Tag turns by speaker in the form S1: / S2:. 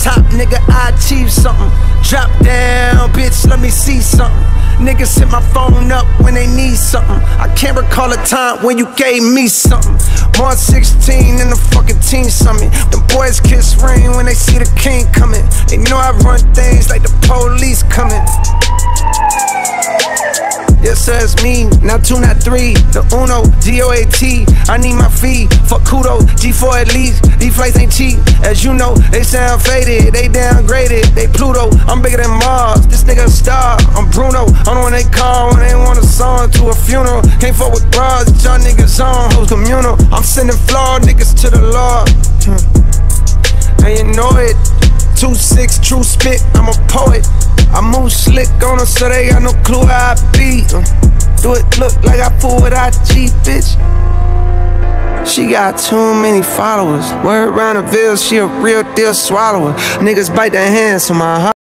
S1: top, nigga, I achieve something. Drop down, bitch, let me see something. Niggas hit my phone up when they need something. I can't recall a time when you gave me something. More 16 in the fucking team summit. The boys kiss ring when they see the king coming. They know I run things like the police coming. Yes, sir, it's me, not 2, not 3. The Uno, G-O-A-T, I need my fee. Fuck kudos, G4 at least. These flights ain't cheap, as you know. They sound faded, they downgraded. They Pluto, I'm bigger than Mars. This nigga a star, I'm Bruno. I'm the one they call when they want a song to a funeral. Can't fuck with bras, y'all niggas on, hoes communal. I'm sending flawed niggas to the Lord. And you know it, 2-6, true spit, I'm a poet. I move slick on them so they got no clue how I be. Do it look like I fool with IG, bitch? She got too many followers. Word around the Ville, she a real deal swallower. Niggas bite their hands, so my heart